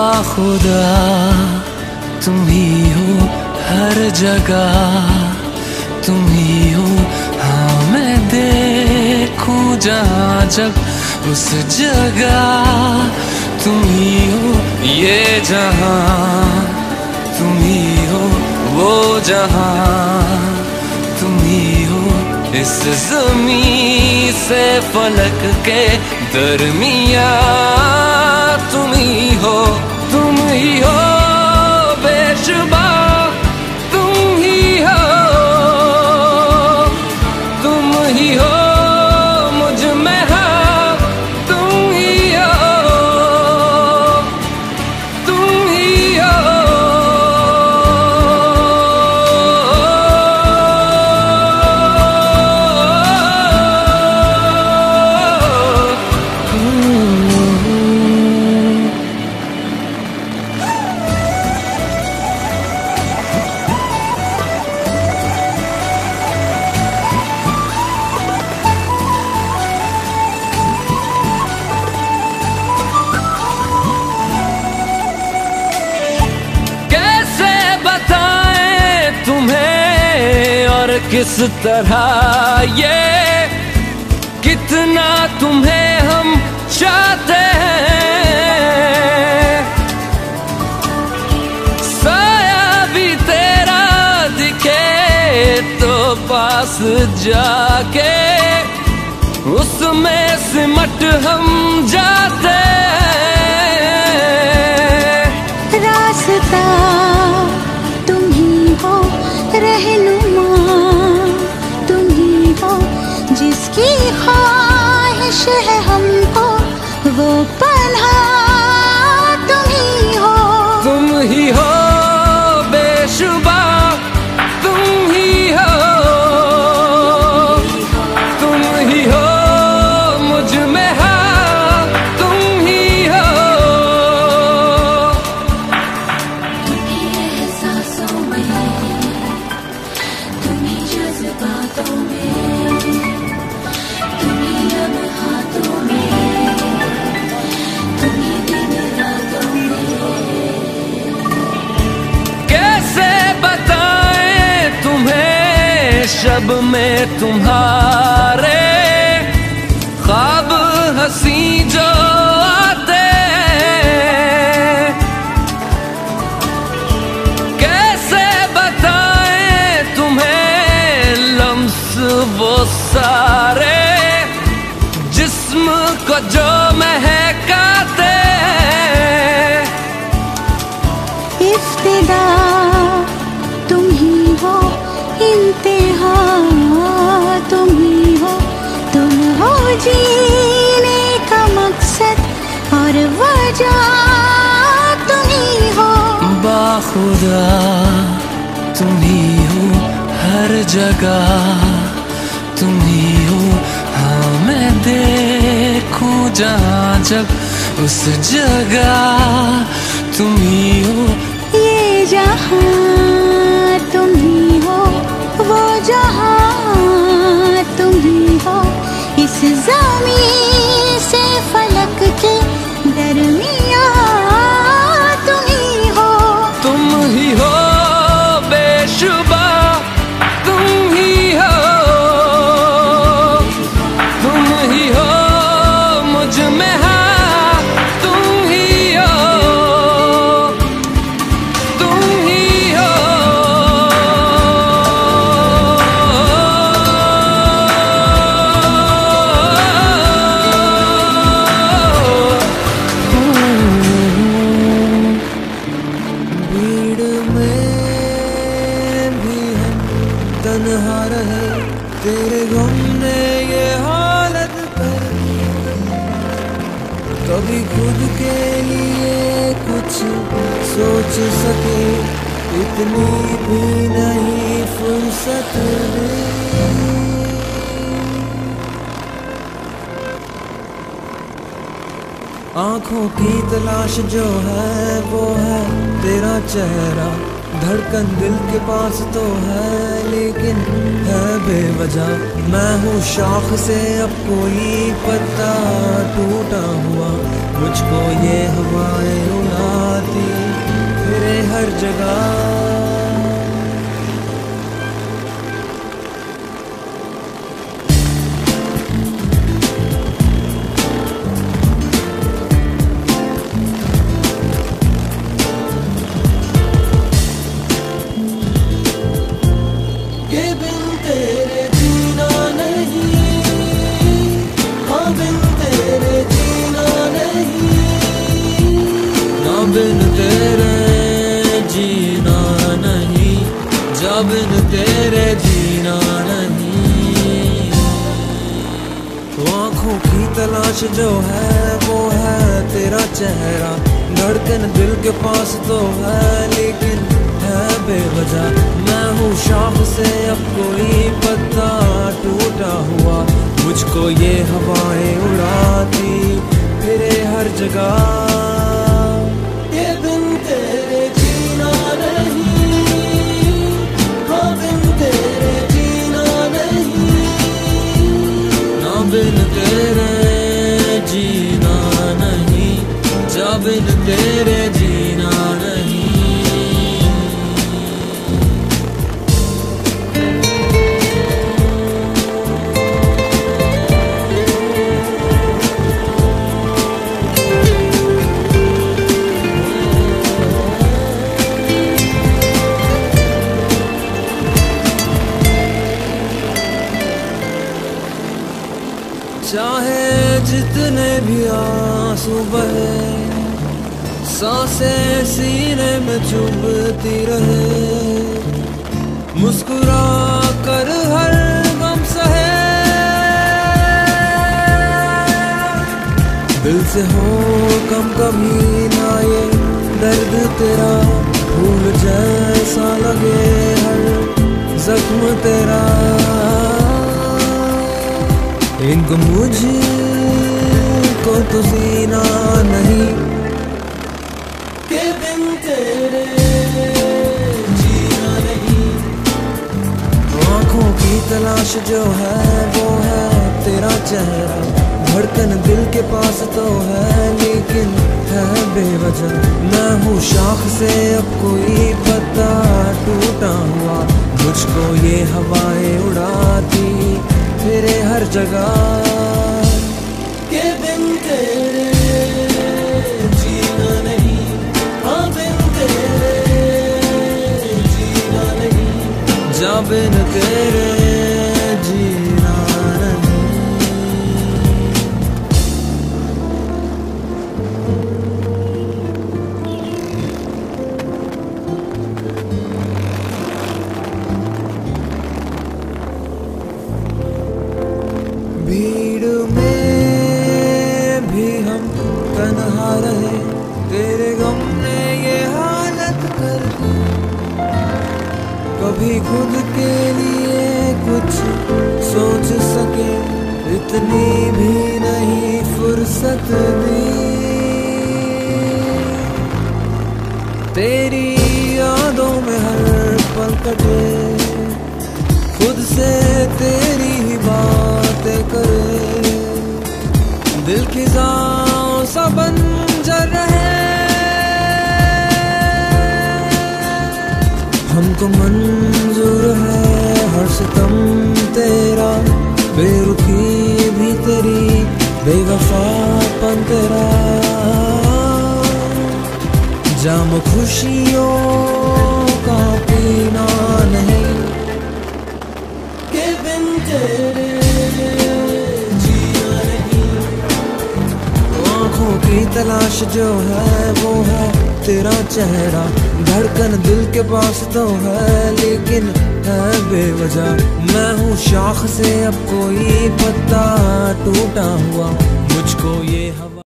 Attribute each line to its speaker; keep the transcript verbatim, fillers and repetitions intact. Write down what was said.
Speaker 1: बाखुदा तुम ही हो हर जगह, तुम ही हो। हाँ मैं देखूं जहाँ जब उस जगह तुम ही हो। ये जहाँ तुम ही हो, वो जहाँ तुम ही हो। इस ज़मीं से फलक के दरमियाँ तुम ही हो, तुम ही हो बेशुबा, तुम ही हो, तुम ही हो मुझ में हाँ, तुम ही हो, तुम ही हो। किस तरह ये कितना तुम्हें हम चाहते हैं, साया भी तेरा दिखे तो पास जाके उसमें सिमट हम जाते हैं।
Speaker 2: रास्ता तुम ही हो, रहनुमा जिसकी ख्वाहिश है हमको, वो पन्हा तुम ही हो,
Speaker 1: तुम ही हो बेशुबा, तुम ही हो, तुम ही हो मुझ में हाँ, तुम ही हो।
Speaker 2: तुम्ही एहसासों में, तुम्ही जज्बातों में, शब में तुम्हारे ख्वाब हंसी जो आते, कैसे बताएं तुम्हें लम्स वो सारे जिस्म को जो महकाते। इफ्तिदा तुम ही हो, इंतहा तुम ही हो, तुम हो जीने का मकसद और वजह तुम ही हो।
Speaker 1: बाखुदा तुम ही हो हर जगह, तुम ही हो। हाँ मैं देखूं जहाँ जब उस जगह तुम ही हो।
Speaker 2: ये जहाँ तुम ही हो, वो जहाँ तुम ही हो। इस ज़मीं से फलक के दरमियाँ तुम ही हो,
Speaker 1: तुम ही हो बेशुबा, तुम ही हो, तुम ही हो मुझ में हाँ, तुम ही हो, तुम ही हो।
Speaker 3: तन्हा रहे तेरे गम ने ये हालत कर दी, कभी खुद के लिए कुछ सोच सके इतनी भी नहीं फुर्सत दी। आँखों की तलाश जो है वो है तेरा चेहरा, धड़कन दिल के पास तो है लेकिन है बेवजह। मैं हूँ शाख से अब कोई पत्ता टूटा हुआ, मुझको ये हवाएं उड़ा जगह। बिन तेरे जीना नहीं, जा बिन तेरे जीना नहीं। आँखों की तलाश जो है वो है तेरा चेहरा, धड़कन दिल के पास तो है लेकिन है बेवजह। मैं हूँ शाख से अब कोई पत्ता टूटा हुआ, मुझको ये हवाएं उड़ाती फिरे हर जगह। बिन तेरे जीना नहीं, जा बिन तेरे जीना नहीं। चाहे जितने भी आंसू बहे, सांसें सीने में चुभती रहे, मुस्कुरा कर हर गम सहे। दिल से हो कम कभी ना ये दर्द तेरा, फूल जैसा लगे हर जख्म तेरा। इनको मुझे को तो जीना नहीं, के बिन तेरे जीना नहीं। आँखों की तलाश जो है वो है तेरा चेहरा, धड़कन दिल के पास तो है लेकिन है बेवजह। मैं हूँ शाख से अब कोई पत्ता टूटा हुआ, मुझको ये हवाएं उड़ाती फिरे हर जगह। के बिन तेरे जीना नहीं, हाँ बिन तेरे जीना नहीं, जा बिन तेरे जीना नहीं। भीड़ में भी हम तन्हा रहे, तेरे गम ने ये हालत कर दी। कभी खुद के लिए कुछ सोच सके, इतनी भी नहीं फुर्सत दी। तेरी यादों में हर पल कटे, खुद से तेरी ही बातें करे, दिल की जाओ सा बंजर रहे। हमको मंजूर है हर सितम तेरा, बेरुखी भी तेरी, बेवफापन तेरा। जाम खुशियों का पीना नहीं, तेरे जीना नहीं। आँखों की तलाश जो है वो है तेरा चेहरा, धड़कन दिल के पास तो है लेकिन है बेवजह। मैं हूँ शाख से अब कोई पत्ता टूटा हुआ, मुझको ये हवा